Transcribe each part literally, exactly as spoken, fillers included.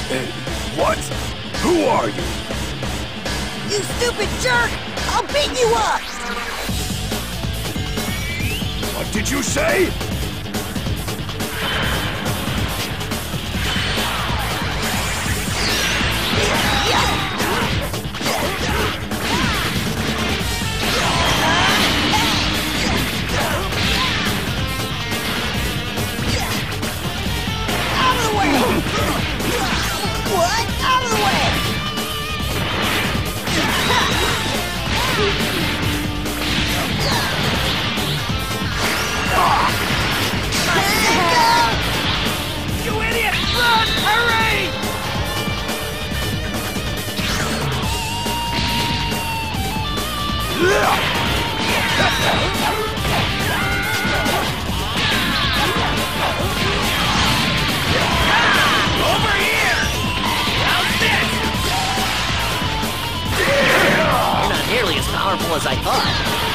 What? Who are you? You stupid jerk! I'll beat you up! What did you say? Out of the way! What? Out of the way! You idiot! Run! Hurry! Over here! How's this? You're not nearly as powerful as I thought.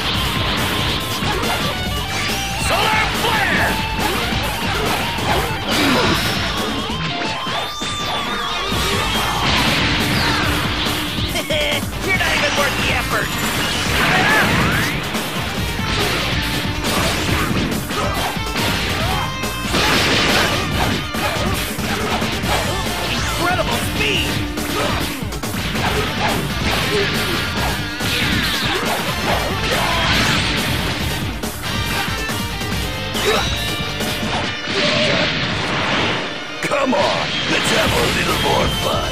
Solar flare! You're not even worth the effort! Incredible speed! Come on, let's have a little more fun.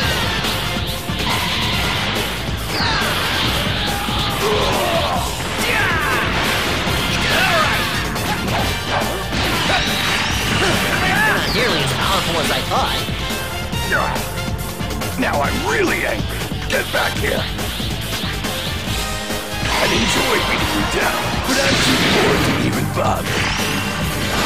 You're not nearly as powerful as I thought. Now I'm really angry. Get back here. I'd enjoy beating you down, but I'm too bored to even bother.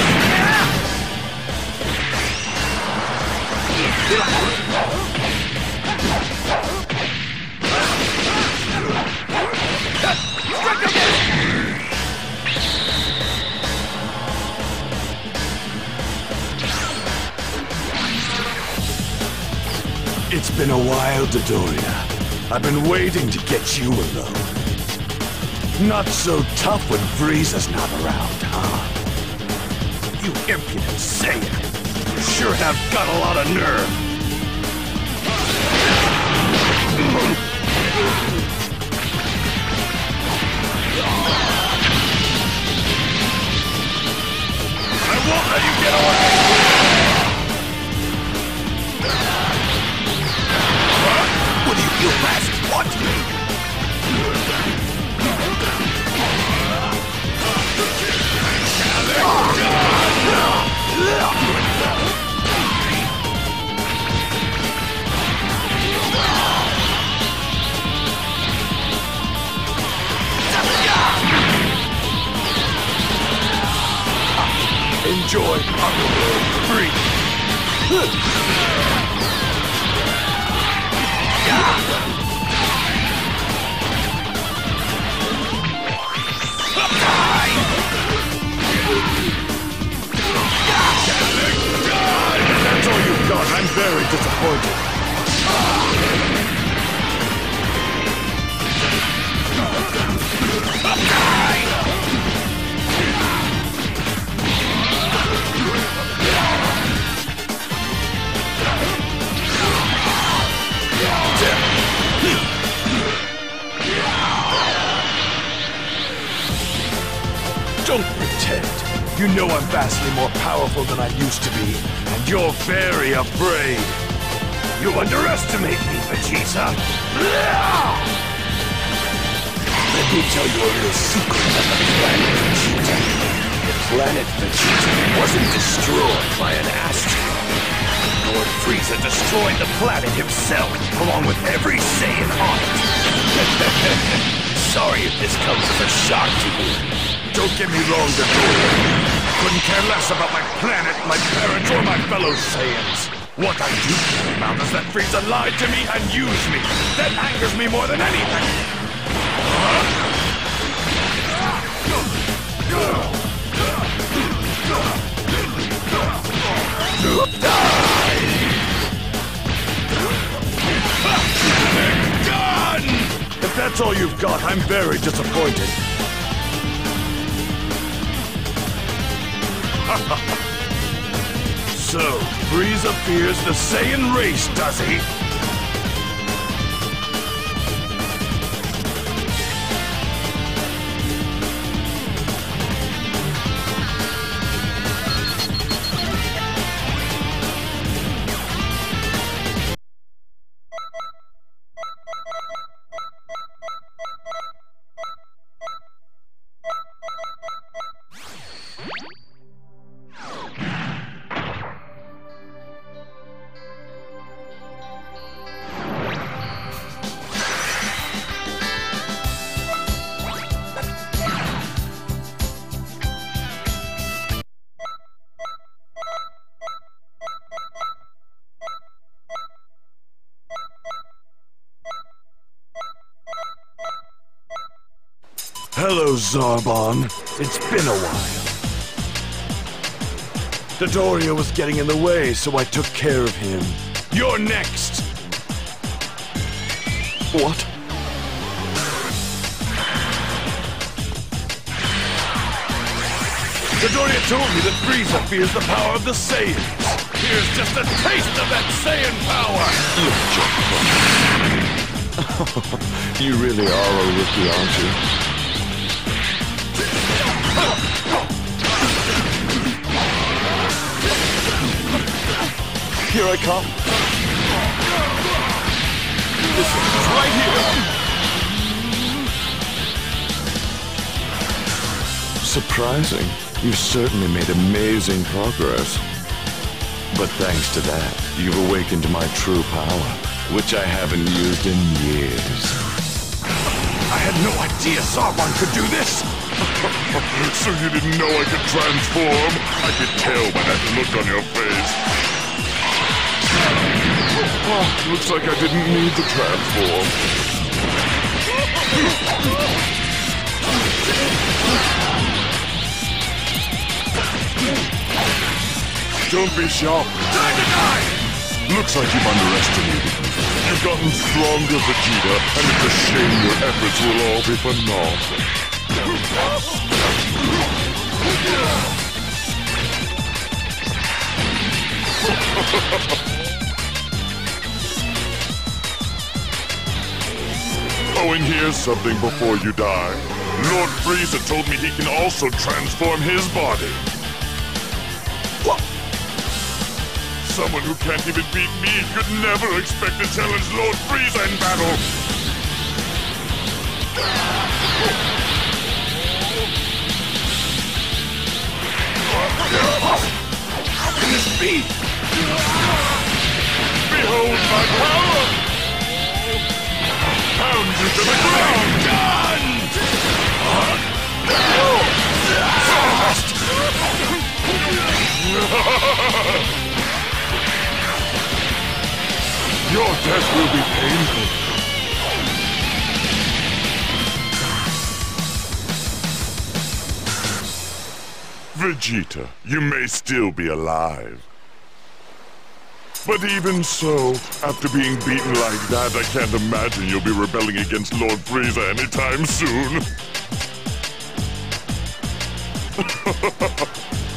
It's been a while, Dodoria. I've been waiting to get you alone. Not so tough when Frieza's not around, huh? You impudent Saiyan. You sure have got a lot of nerve. I won't let you get away! Huh? What do you feel past what? Enjoy Underworld three. That's all you've got. I'm very disappointed. Don't pretend. You know I'm vastly more powerful than I used to be, and you're very afraid. You underestimate me, Vegeta. Let me tell you a little secret about the planet Vegeta. The planet Vegeta wasn't destroyed by an asteroid. Lord Frieza destroyed the planet himself, along with every Saiyan on it. Sorry if this comes as a shock to you. Don't get me wrong, Dodoria. I couldn't care less about my planet, my parents, or my fellow Saiyans. What I do care about is that Frieza lied to me and used me. That angers me more than anything. Die! that's all you've got, I'm very disappointed. So, Frieza fears the Saiyan race, does he? Hello, Zarbon. It's been a while. Dodoria was getting in the way, so I took care of him. You're next! What? Dodoria told me that Frieza fears the power of the Saiyans. Here's just a taste of that Saiyan power! You really are a rookie, aren't you? Here I come. This is right here. Surprising. You've certainly made amazing progress. But thanks to that, you've awakened my true power, which I haven't used in years. I had no idea Zarbon could do this! So you didn't know I could transform? I could tell by that look on your face. Oh, looks like I didn't need to transform. Don't be shocked. Time to die! Looks like you've underestimated me. You've gotten stronger, Vegeta, and it's a shame your efforts will all be for naught. Oh, and here's something before you die. Lord Frieza told me he can also transform his body. What? Someone who can't even beat me could never expect to challenge Lord Frieza in battle. How can this be? Behold my power! Pound you to the ground! Done! Your death will be painful. Vegeta, you may still be alive. But even so, after being beaten like that, I can't imagine you'll be rebelling against Lord Frieza anytime soon.